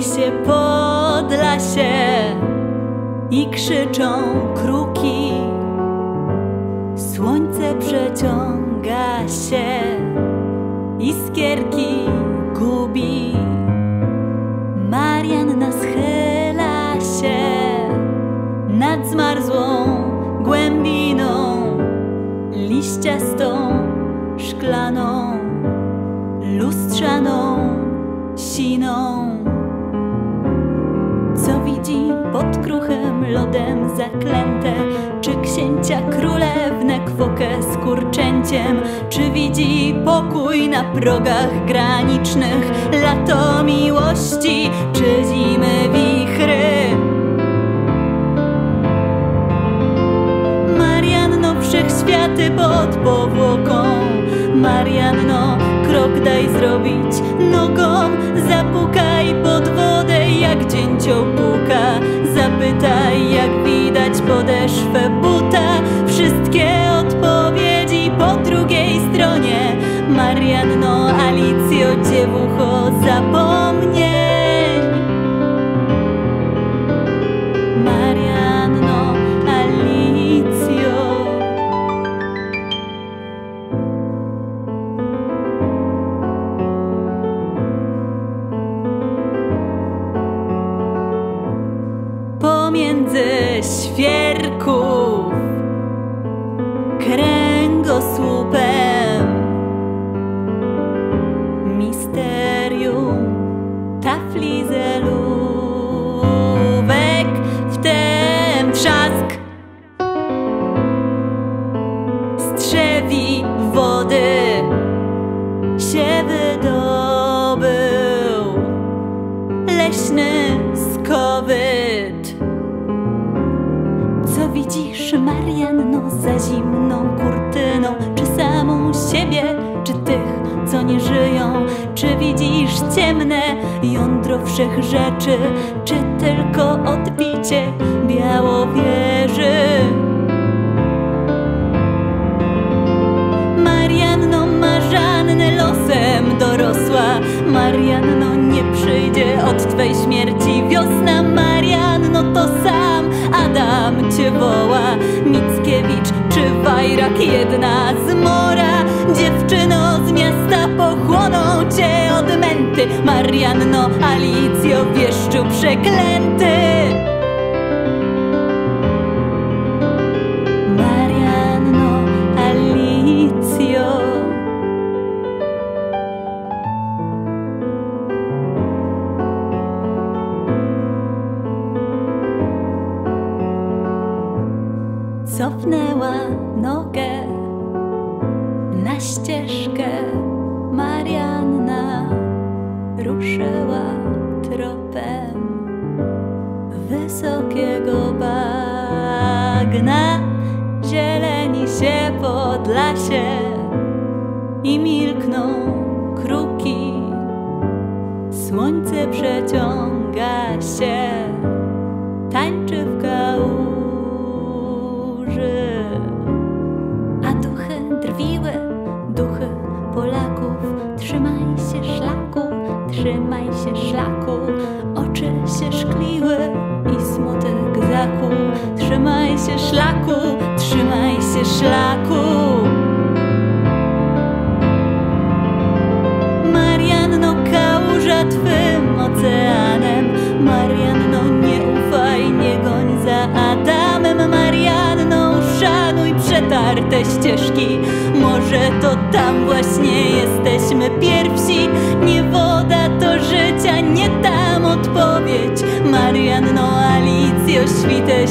się Podlasie i krzyczą kruki. Słońce przeciąga się, iskierki gubi. Marianna schyla się nad zmarzłą głębiną, liściastą, szklaną, lustrzaną, siną. Co widzi pod kruchym lodem zaklęte? Czy księcia królewnę kwokę z kurczęciem? Czy widzi pokój na progach granicznych? Lato miłości, czy zimy wichry? Marianno, wszechświaty pod powłoką. Marianno, krok daj zrobić nogą. Zapukaj pod wodę, jak dzięcioł puka. Zapytaj, jak widać podeszwę buta. Wszystkie odpowiedzi po drugiej stronie. Marianno, Alicjo, dziewucho, zapomnień. Marianno, Alicjo. Pomiędzy świerków kręgosłupem misterium tafli zelówek, wtem trzask strzewi wody się wydobył leśny skowyt. Co widzisz, Marianno, za zimną kurtyną? Czy samą siebie, czy tych, co nie żyją? Czy widzisz ciemne jądro wszech rzeczy, czy tylko odbicie białowieży? Marianno, Marzanny losem dorosła. Marianno, nie przyjdzie od twej śmierci wiosna. Marianno, to sam Adam cię woła. Mickiewicz czy Wajrak, jedna zmora. Dziewczyno z miasta, pochłoną cię odmęty. Marianno, Alicjo, wieszczu przeklęty. Marianno, Alicjo. Cofnęła nogę na ścieżkę. Marianna ruszyła tropem wysokiego bagna. Zieleni się Podlasie i milkną kruki. Słońce przeciąga się, tańczy w kałuży. A duchy drwiły, duchy Polaków. Trzymaj się szlaku, trzymaj się szlaku. Oczy się szkliły i smutek zakłuł. Trzymaj się szlaku, trzymaj się szlaku. Marianno, kałuża twym oceanem. Marianno, nie ufaj, nie goń za Adamem. Marianno, szanuj przetarte ścieżki. Może to tam właśnie jesteśmy pierwsi. Nie woda to życia, nie tam odpowiedź. Marianno, Alicjo, świte